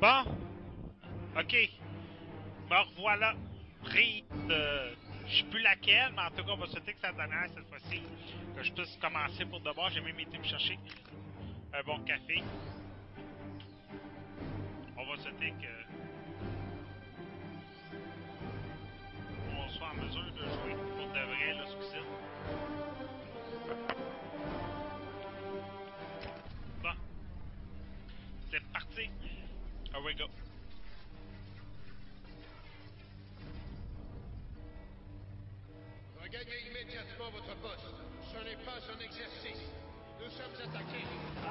Bon, ok. Me revoilà. Prise de... Je sais plus laquelle, mais en tout cas, on va souhaiter que ça dernière cette fois-ci. Que je puisse commencer pour de bon. J'ai même été me chercher un bon café. On va souhaiter que... on soit en mesure de jouer pour de vrai, là, ce coup-ci. Bon. C'est parti. Here we go. Regagnez immédiatement votre poste. Ce n'est pas un exercice. Nous sommes attaqués.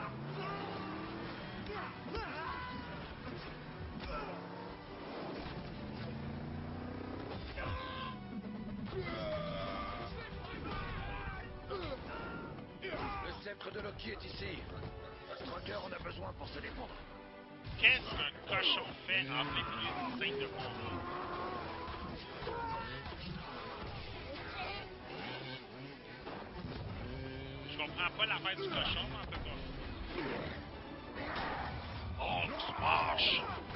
Le sceptre de Loki est ici. Strucker en a besoin pour se défendre. Qu'est-ce qu'un cochon fait en plein milieu d'une scène de combat? Je comprends pas l'affaire du cochon, mais en tout cas. Hulk smash!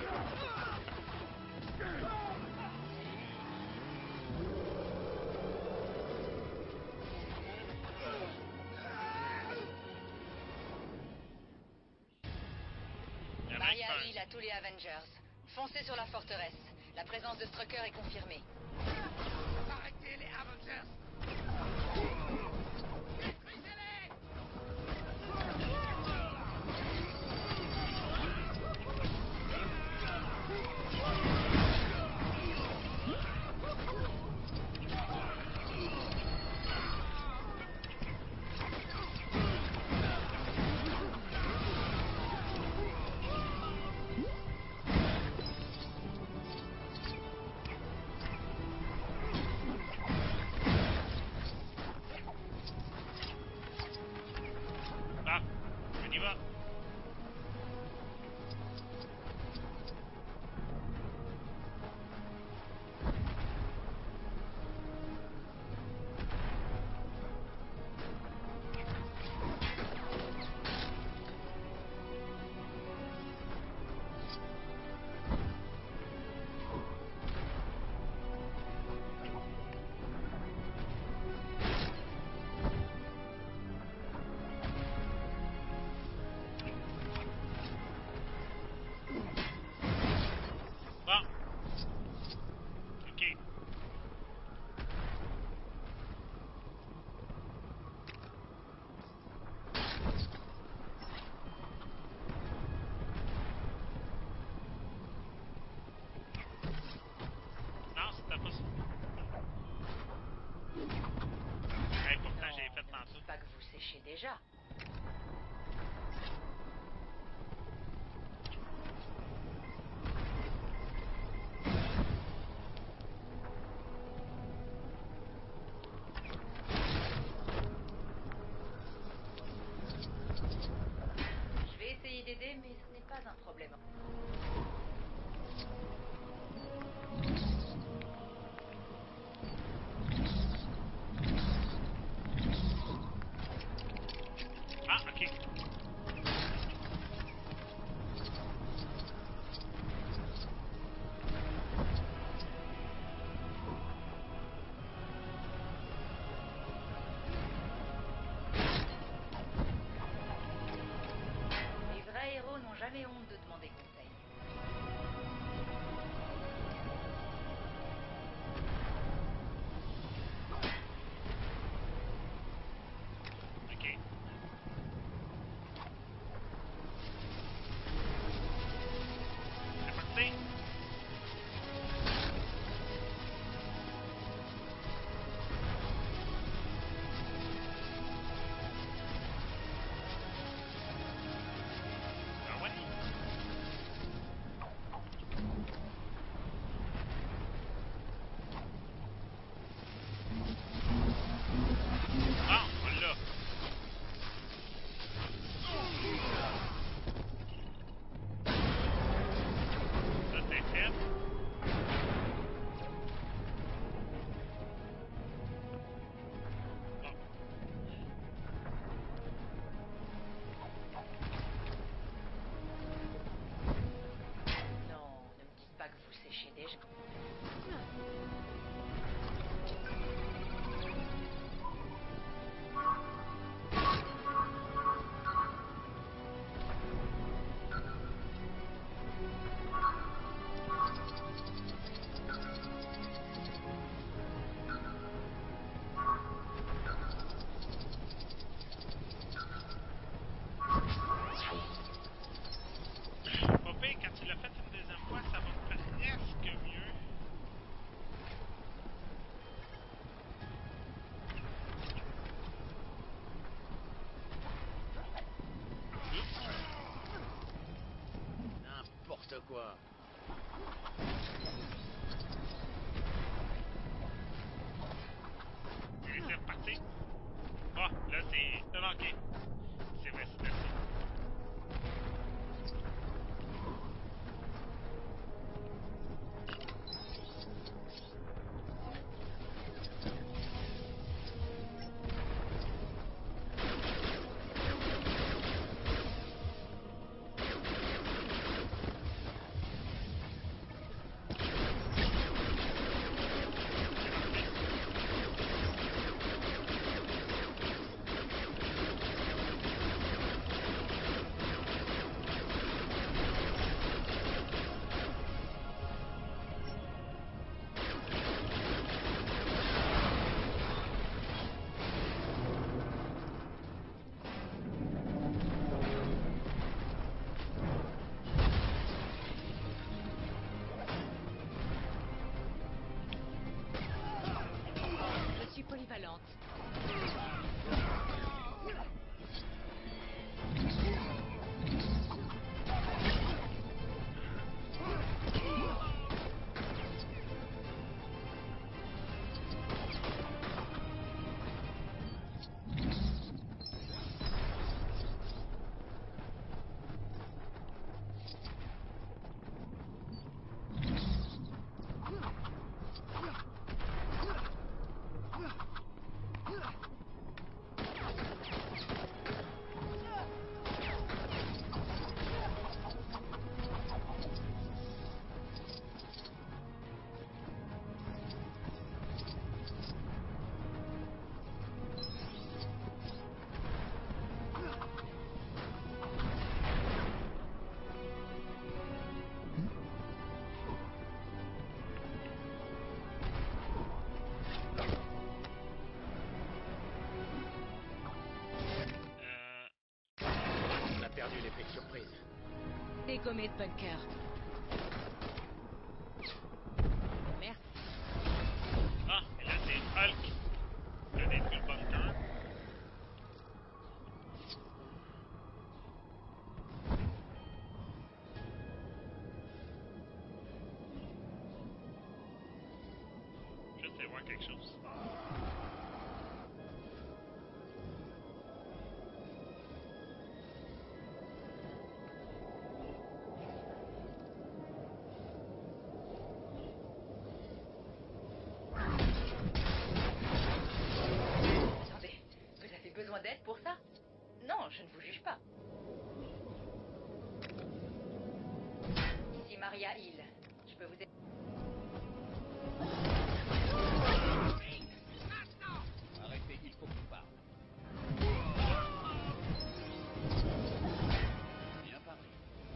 Maria Hill à tous les Avengers. Foncez sur la forteresse. La présence de Strucker est confirmée. Arrêtez les Avengers! Ah, on y va. Bon. Ok. Non, c'était pas ça. Hey, pourtant, j'ai fait tantôt. Pas que vous séchez déjà. Je vais essayer d'aider, mais ce n'est pas un problème. Ah, ok. Les vrais héros n'ont jamais honte de demander conseil. Ok. C'est parti. Ah ouais. N'importe quoi. Et c'est reparti. Ah, là c'est... Non, non, ok. C'est vrai, c'est merci. Je suis polyvalente. On a perdu l'effet de surprise. Dégommé de bunker. Merci. Ah, et là c'est Hulk qui a détruit le bunker. Je sais voir quelque chose. Attendez, vous avez besoin d'aide pour ça? Non, je ne vous juge pas. Ici Maria Hill. Je peux vous aider? Arrêtez, il faut qu'on parle. Bien parlé.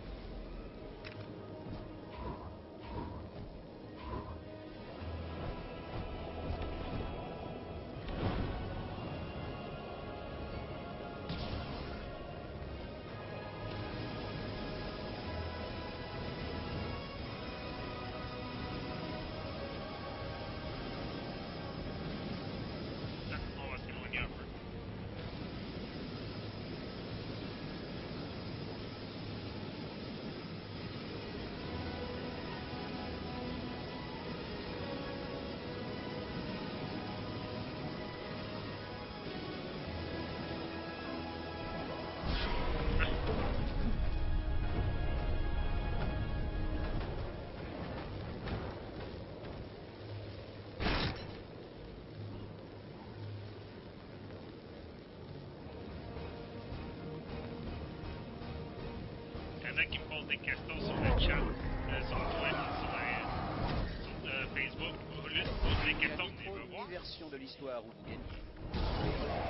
Là, on va s'éloigner un peu. Il y en a qui me posent des questions sur le chat, sur Twitch, sur Facebook. Au lieu de poser des questions, venez me voir. Version de l'histoire où vous gagnez.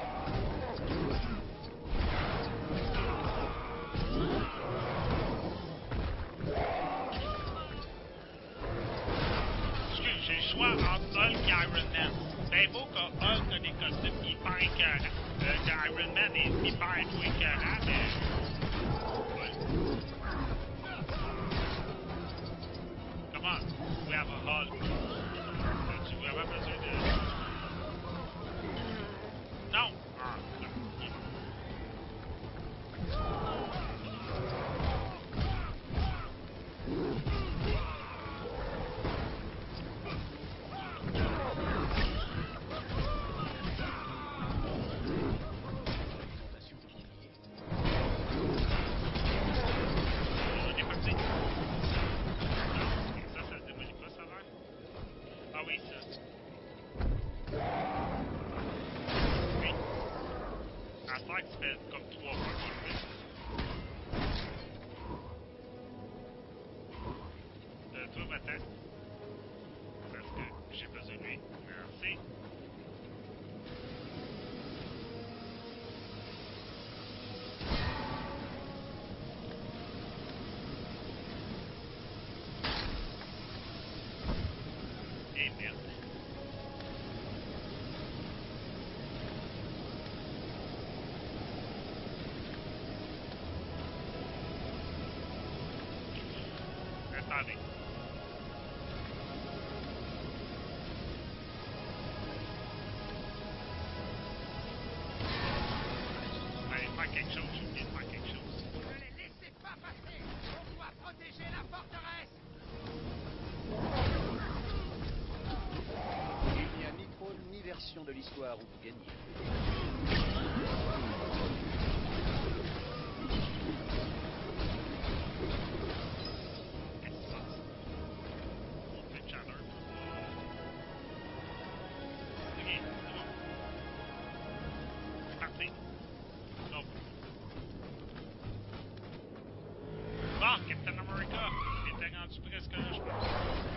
Excuse, j'ai le choix entre Hulk et Iron Man. C'est beau que Hulk a des costumes hyper écœurants, que Iron Man est hyper tout écœurant, mais... Come on, we have a Hulk. As-tu vraiment besoin de... Non! Ah, non. Il est fait comme 3 fois que je le fais. Toi, va-t'en. Parce que j'ai besoin de lui. Merci. Et merde. Attendez. Allez, faire quelque chose, j'ai oublié de faire quelque chose. Ne les laissez pas passer. On doit protéger la forteresse. Il n'y a ni trône ni version de l'histoire où vous gagnez. Qu'est-ce qui se passe? On fait chaleur pour... Ok, c'est bon. C'est parti. Non. Bon, Captain America, il était rendu presque là, je pense.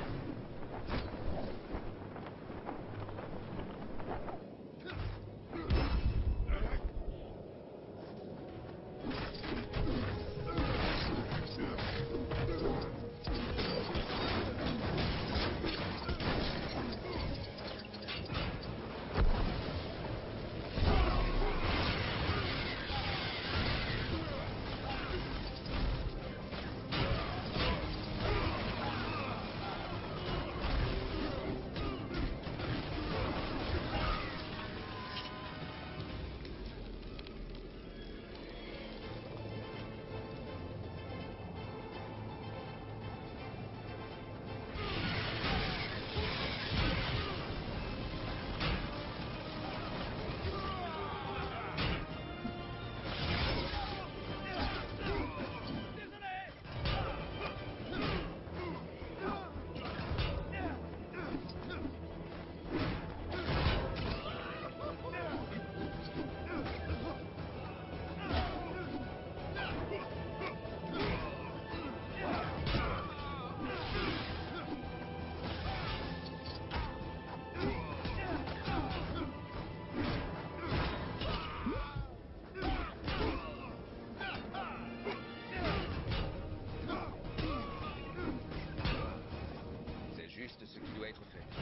C'est juste ce qui doit être fait.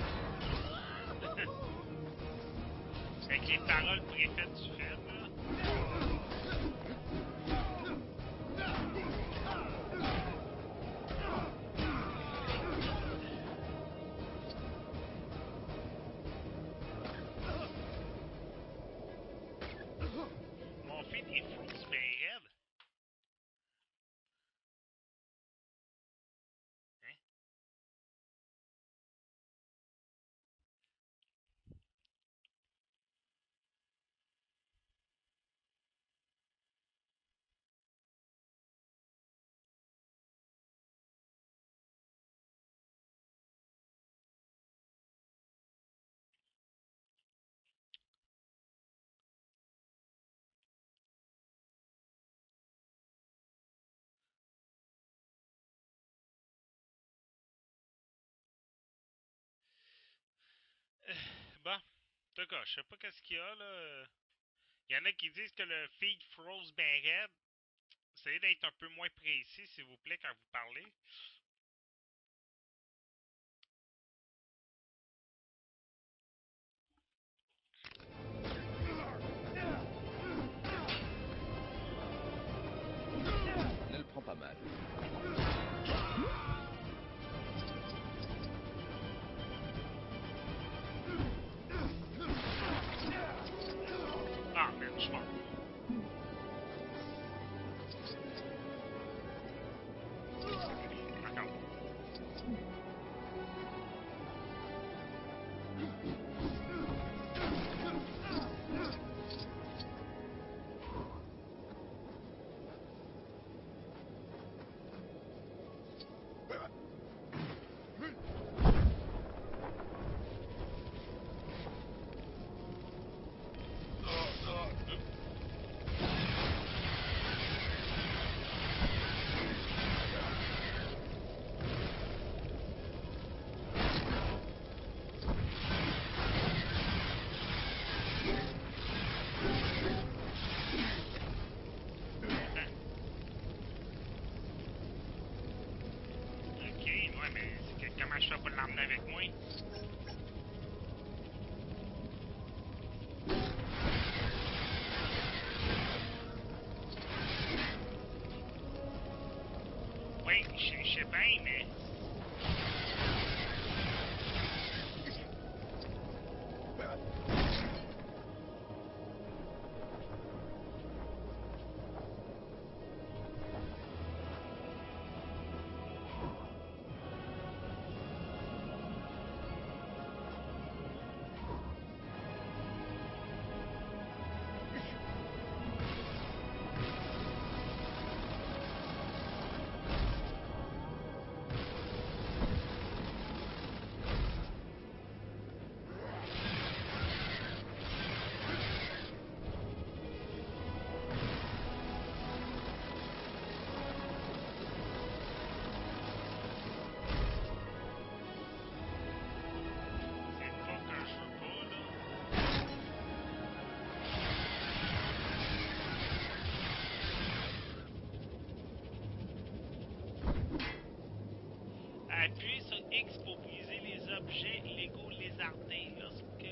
Avec les paroles préfaites du film, là. On fait des frousses bien raides. Hein? Bon, en tout cas, je sais pas qu'est-ce qu'il y a, là. Il y en a qui disent que le feed froze bien raide. Essayez d'être un peu moins précis, s'il vous plaît, quand vous parlez. Ne le prends pas mal. Ah, merde, je suis mort. comment je fais pour l'emmener avec moi. Oui, je sais bien, mais... Appuyez sur X pour briser les objets Lego lézardés lorsque...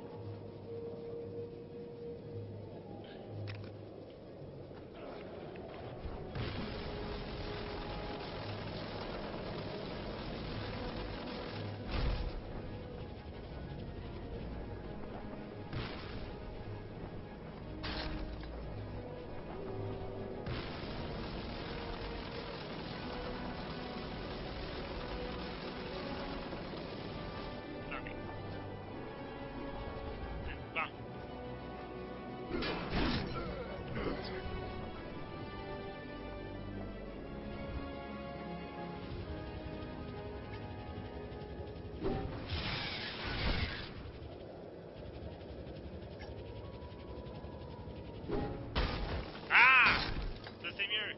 Ah! Ça c'est mieux.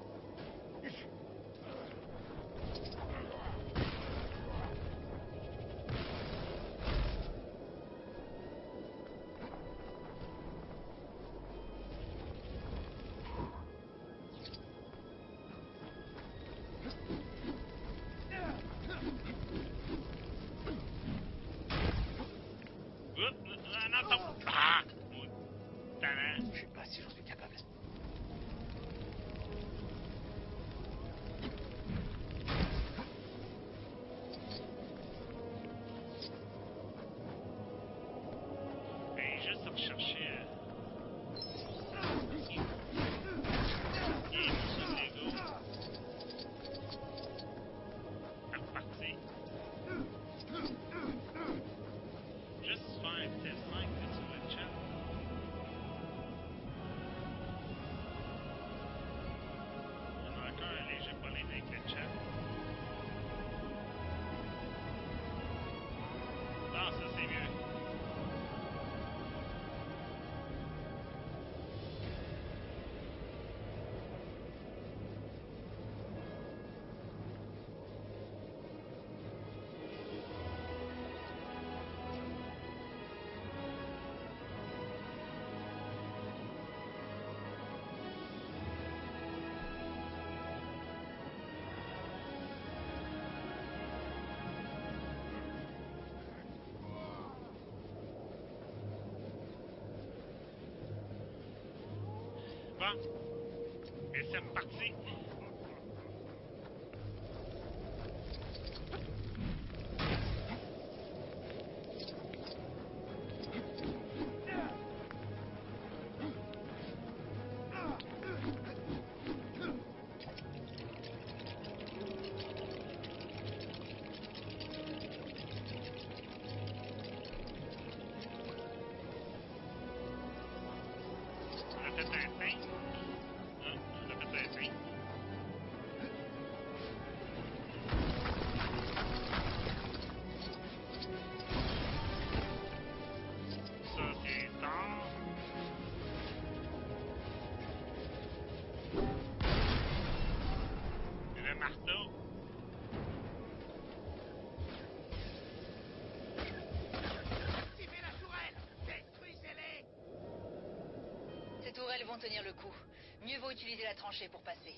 Non, non, ah! Talent. Je sais pas si j'en suis capable. Ben, juste rechercher... Lego. À repartir. Juste faire un petit 5 sur le chat. On a encore un léger problème avec le chat. Non, ça c'est mieux. Bon. Et c'est reparti. On a fait un pain. Hein? On a fait un pain. Ça, c'est tard. Le marteau. Activez la tourelle! Détruisez-les! Ces tourelles vont tenir le coup. Mieux vaut utiliser la tranchée pour passer.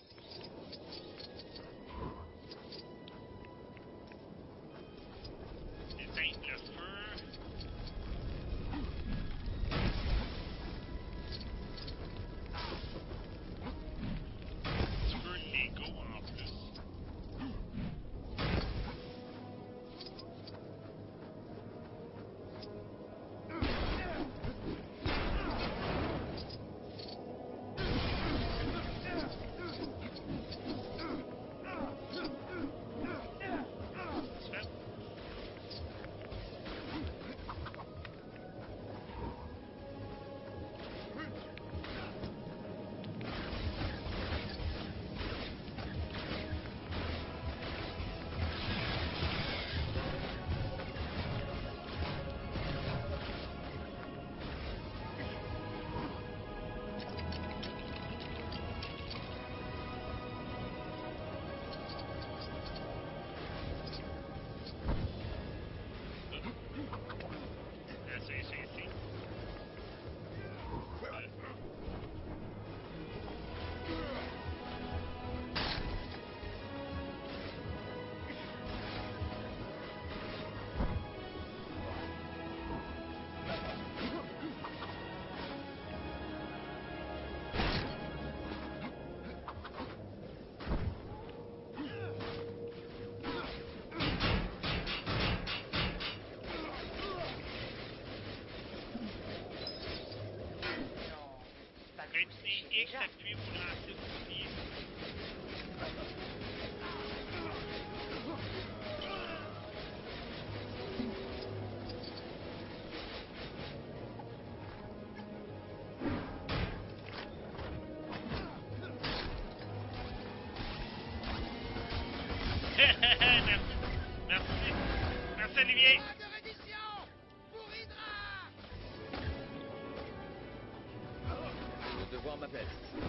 X appuyé pour lancer le bouclier. Merci. Merci Olivier. Pas de reddition pour Hydra. Le devoir m'appelle.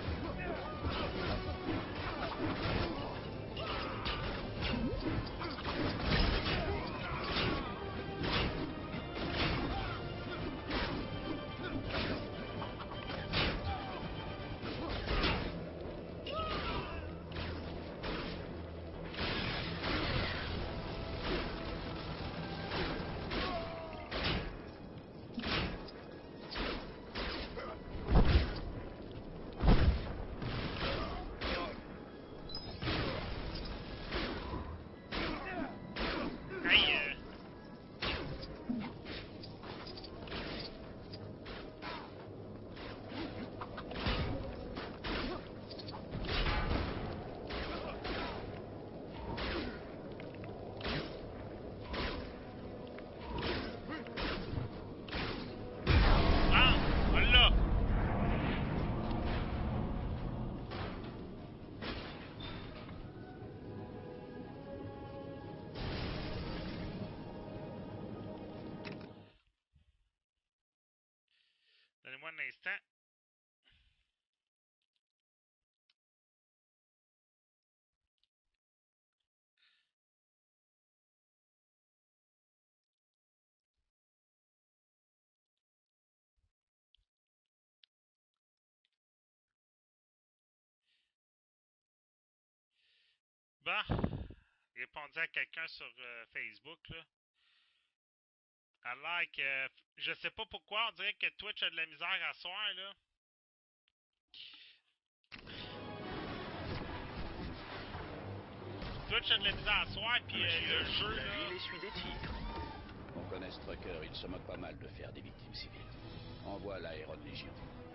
Donnez-moi un instant. Bon, répondu à quelqu'un sur Facebook, là. Alors que, je sais pas pourquoi, on dirait que Twitch a de la misère à soir, là. Twitch a de la misère à soir, puis le jeu, La là... ville essuie des tirs. On connaît ce trucker, il se moque pas mal de faire des victimes civiles. Envoie la Aéron Légion.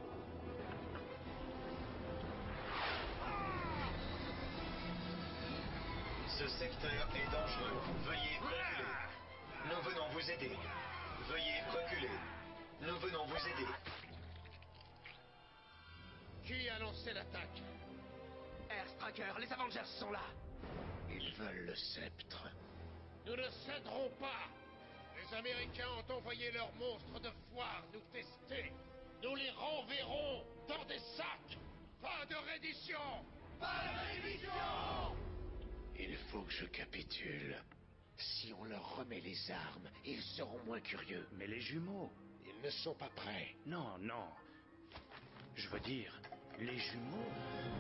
Ce secteur est dangereux. Veuillez reculer. Nous venons vous aider. Veuillez reculer. Nous venons vous aider. Qui a lancé l'attaque? Air Striker, les Avengers sont là. Ils veulent le sceptre. Nous ne céderons pas. Les Américains ont envoyé leurs monstres de foire nous tester. Nous les renverrons dans des sacs. Pas de reddition. Pas de reddition. Il faut que je capitule. Si on leur remet les armes, ils seront moins curieux. Mais les jumeaux. Ils ne sont pas prêts. Non, non. Je veux dire, les jumeaux.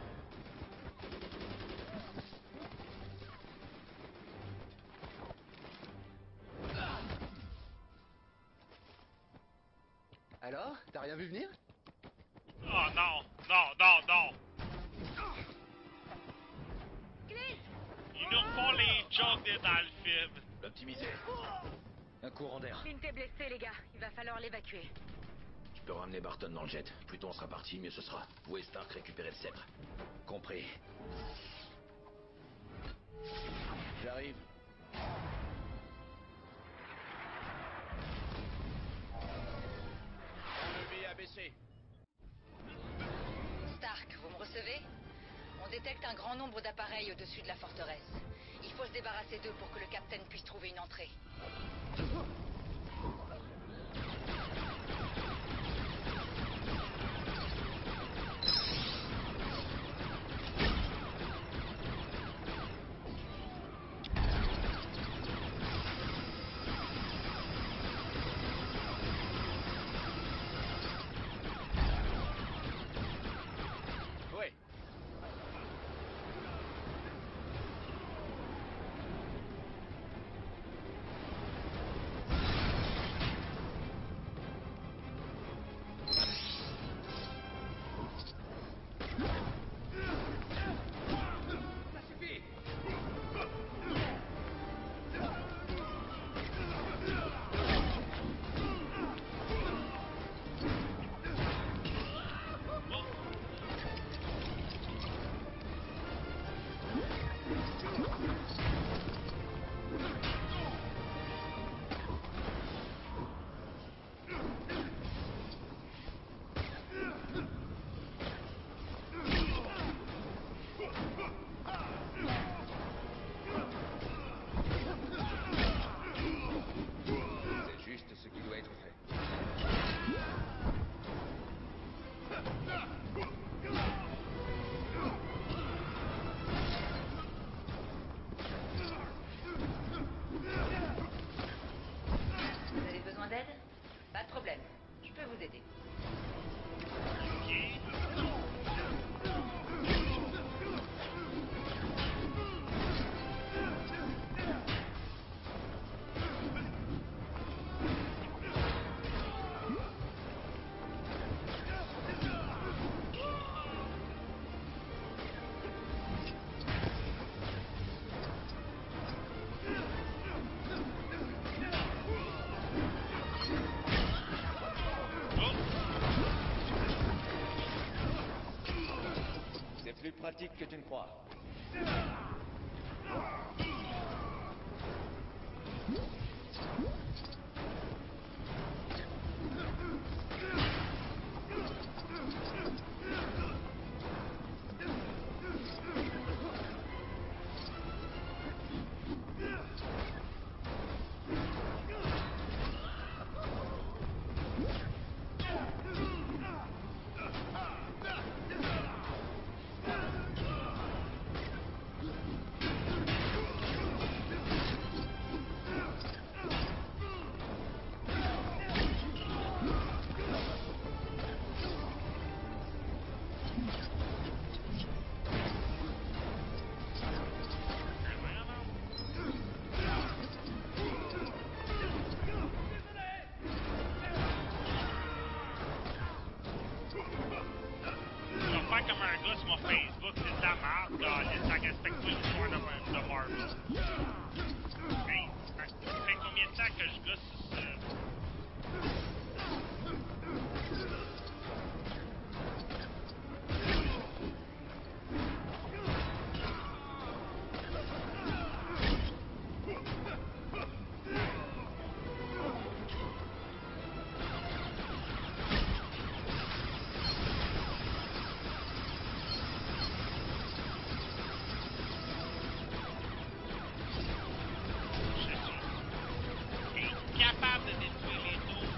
Alors, t'as rien vu venir? Oh non, non. Ils nous refont les jokes dans le film. L'optimiser. Un courant d'air. Clint est blessé, les gars. Il va falloir l'évacuer. Je peux ramener Barton dans le jet. Plus tôt on sera parti, mieux ce sera. Vous et Stark récupérez le sceptre. Compris. J'arrive. Enlevé abaissé. Stark, vous me recevez? On détecte un grand nombre d'appareils au-dessus de la forteresse. Il faut se débarrasser d'eux pour que le capitaine puisse trouver une entrée. Ouais. C'est juste ce qui doit être fait. Vous avez besoin d'aide? Pas de problème. Je peux vous aider. C'est plus pratique que tu ne crois. Comme un gars sur mon Facebook, c'est de la merde, Colin, ça respecte pas l'histoire de Marvel. Hey, ça fait combien de temps que je gosse sur ça? Capable de détruire les autres.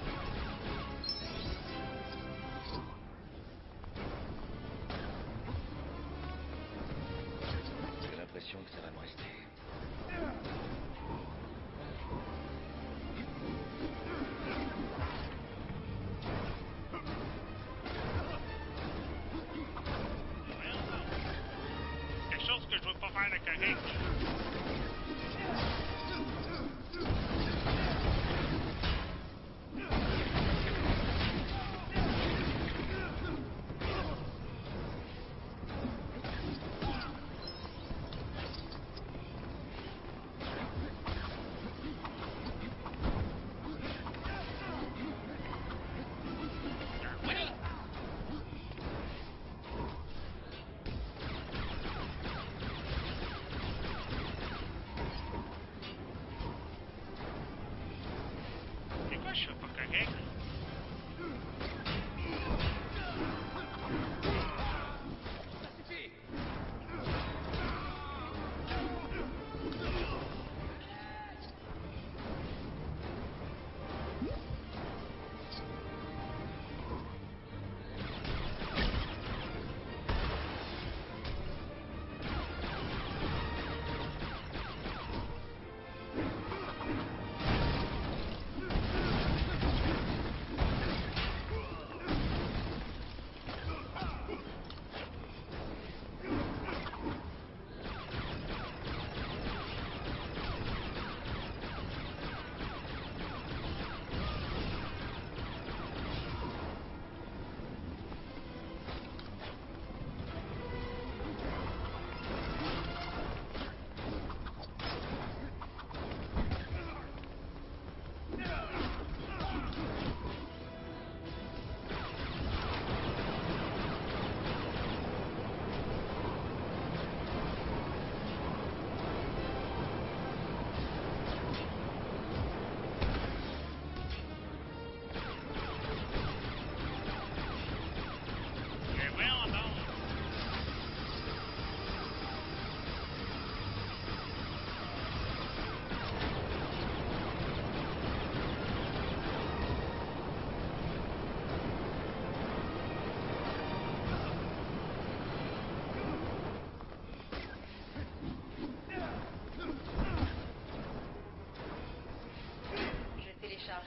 J'ai l'impression que ça va me rester. Quelque chose que je veux pas faire de correct. Je suis pas correct.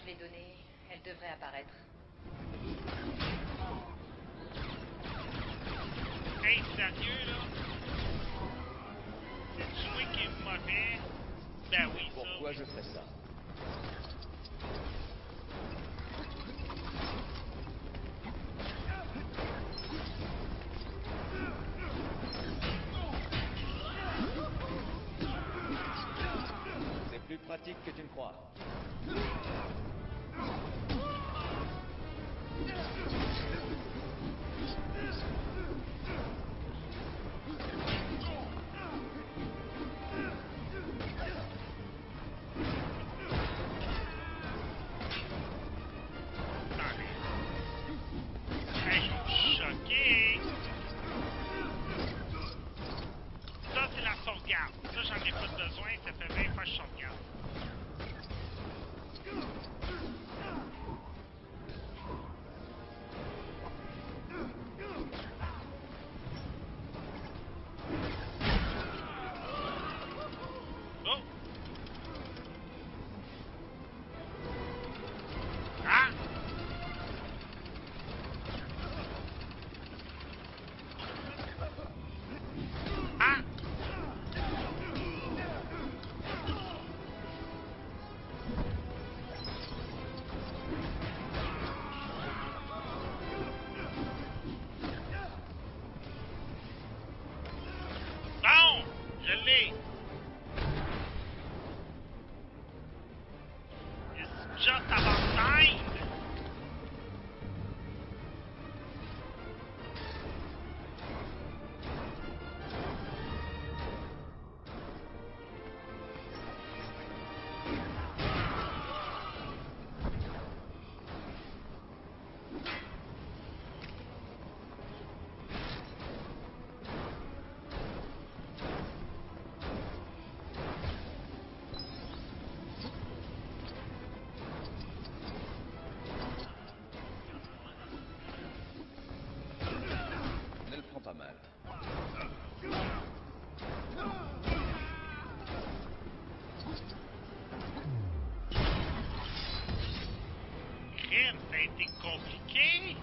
l'ai donnée. Elle devrait apparaître. Hey, sérieux, là? C'est toi qui est mauvais? Ben oui, ça. Pourquoi je ferais ça? C'est plus pratique que tu ne crois. Hey, je suis choqué! Ça, c'est la sauvegarde. Ça, j'en ai pas besoin. Ça fait 20 fois que je sauvegarde. Oh! Ah! Ah! Bon! Je l'ai! It's just about time! Ne le prends pas mal. Crème, ça a été compliqué!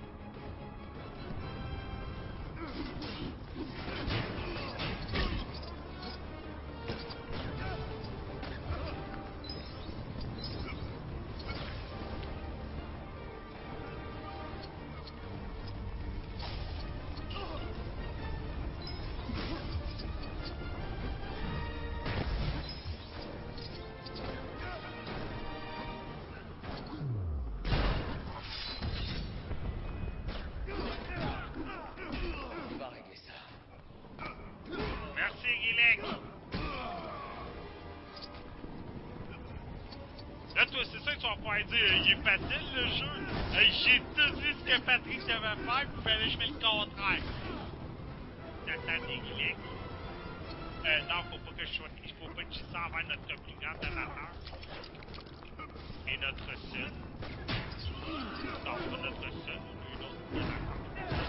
On va régler ça. Merci, Guilec! Là, toi, c'est ça que tu vas pouvoir dire. Il est facile, le jeu. J'ai tout vu ce que Patrick devait faire, puis fallait que je fais le contraire. Attendez, Guilec. Non, faut pas que je sois... Il faut pas que je dise ça envers notre plus grand amateur. Et notre seul. Non, pas notre seul, une autre amateur.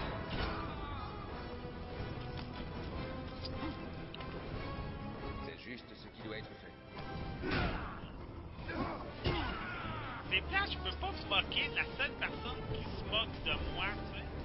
C'est juste ce qui doit être fait. C'est plate, je peux pas me moquer de la seule personne qui se moque de moi, tu sais.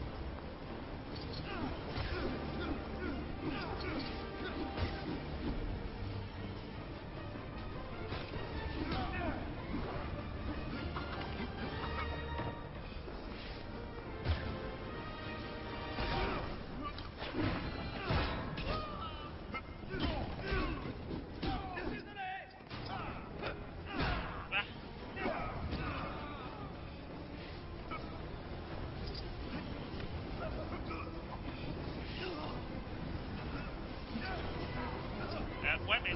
Ouais, mais...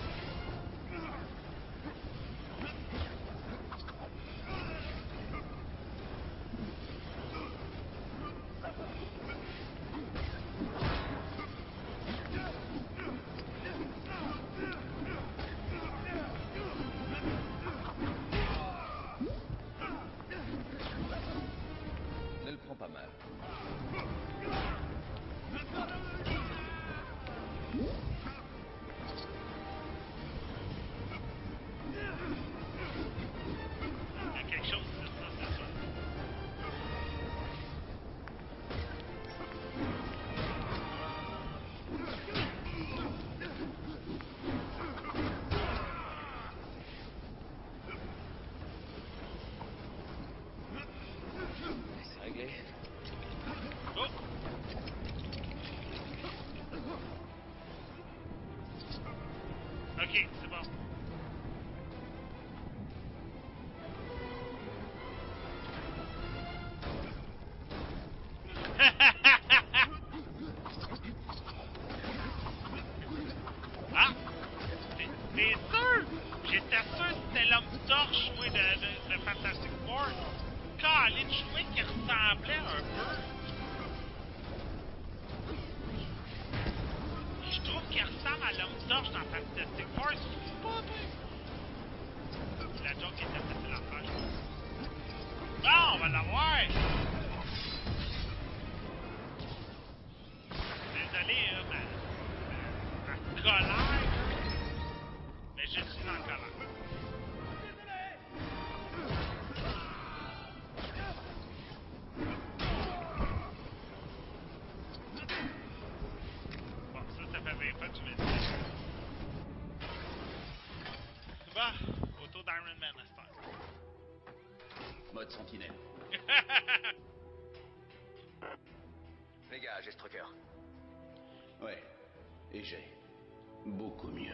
Ne le prends pas mal. Ok, c'est bon. Ah! T'es sûr? J'étais sûr que c'était l'homme torche, moi, de Fantastic Four. Colin, je trouvais qu'il ressemblait un peu. Je trouve qu'il ressemble à l'homme torche dans Fantastic Four. C'est pas toi. La joke était facile à faire, je pense. Bon, on va l'avoir! Désolé, ma colère. Mais je suis en colère. Bon, ça fait 20 fois que tu m'as dit. Bon, autour d'Iron Man à cette heure. Mode sentinelle. Dégage, Strucker. Ouais. Et j'ai beaucoup mieux.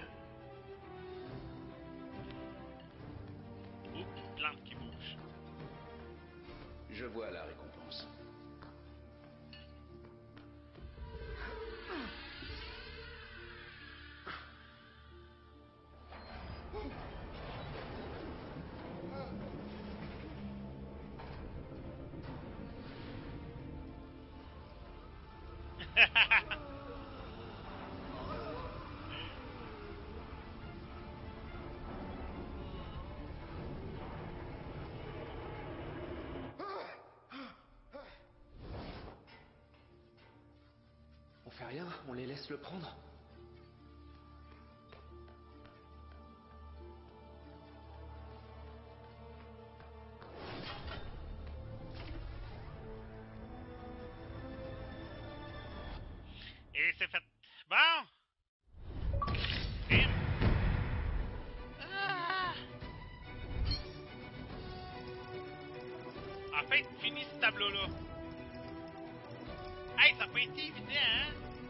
Oh, une plante qui bouge. Je vois la récompense. On fait rien, on les laisse le prendre. Et c'est fait. Bon! Bim! Ah! En fait, fini ce tableau-là. Hey, ça n'a pas été évident, hein?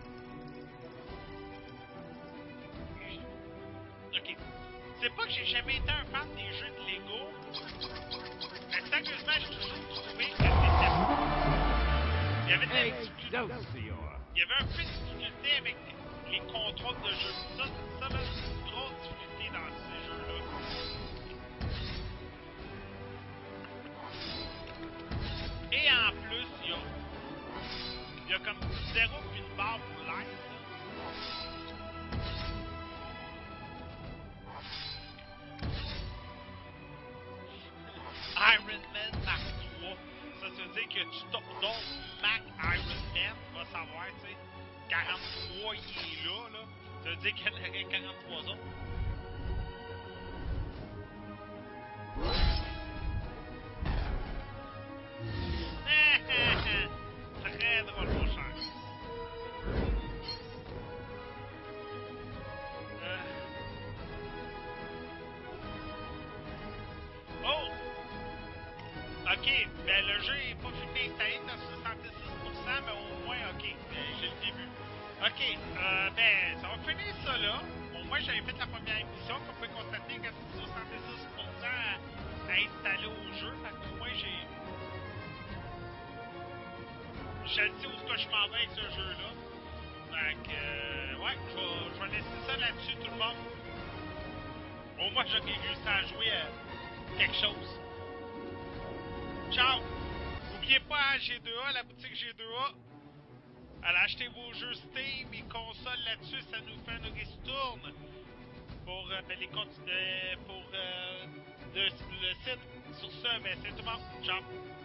Ok. C'est pas que j'ai jamais été un fan des jeux de Lego, mais sérieusement, j'ai toujours trouvé que c'était... Il y avait de la difficulté. Il y avait un peu de difficulté avec les contrôles de jeu. Ça là, c'est une grosse difficulté dans ces jeux-là. Et en plus, il y a comme 0 puis une barre pour l'aide. Iron Man Mark 3. Ça veut dire que tu tapes d'autres Mac Iron Man, tu vas savoir, tu sais. 43, il est là. Ça veut dire qu'il y en aurait 43 autres. Très drôle, mon cher. Oh! Ok, ben le jeu est pas fini installé à 66%, mais au moins, ok, j'ai le début. Ok, ben, ça va finir ça là. Au moins, j'avais fait la première émission, qu'on peut constater que c'est 66% à installer au jeu, fait qu'au moins, je sais où est-ce que je m'en vais avec ce jeu-là. Fait que, ouais, je vais laisser ça là-dessus, tout le monde. Au moins, j'ai réussi à jouer à quelque chose. Ciao! N'oubliez pas G2A, la boutique G2A. Allez acheter vos jeux Steam et consoles là-dessus, ça nous fait une ristourne pour le site. Sur ce, ben c'est tout le monde. Ciao!